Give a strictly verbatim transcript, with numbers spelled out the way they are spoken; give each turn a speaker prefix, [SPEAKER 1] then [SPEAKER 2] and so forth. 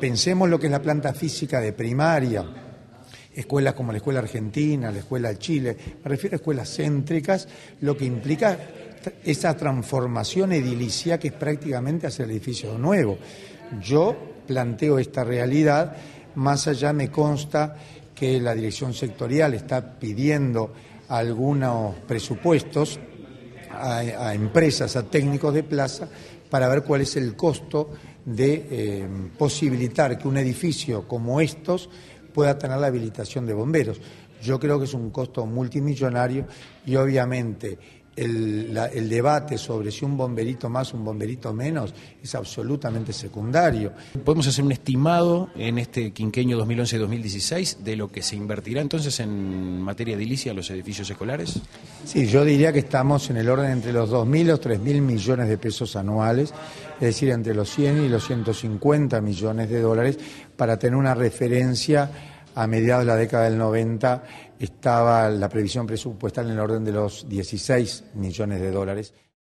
[SPEAKER 1] pensemos lo que es la planta física de primaria, escuelas como la Escuela Argentina, la Escuela de Chile, me refiero a escuelas céntricas, lo que implica esa transformación edilicia que es prácticamente hacer el edificio nuevo. Yo planteo esta realidad, más allá me consta que la dirección sectorial está pidiendo algunos presupuestos a, a empresas, a técnicos de plaza, para ver cuál es el costo de eh, posibilitar que un edificio como estos pueda tener la habilitación de bomberos. Yo creo que es un costo multimillonario y obviamente el, la, el debate sobre si un bomberito más, un bomberito menos, es absolutamente secundario.
[SPEAKER 2] ¿Podemos hacer un estimado en este quinquenio dos mil once dos mil dieciséis de lo que se invertirá entonces en materia edilicia a los edificios escolares?
[SPEAKER 1] Sí, yo diría que estamos en el orden entre los dos mil y los tres mil millones de pesos anuales, es decir, entre los cien y los ciento cincuenta millones de dólares, para tener una referencia. A mediados de la década del noventa estaba la previsión presupuestal en el orden de los dieciséis millones de dólares.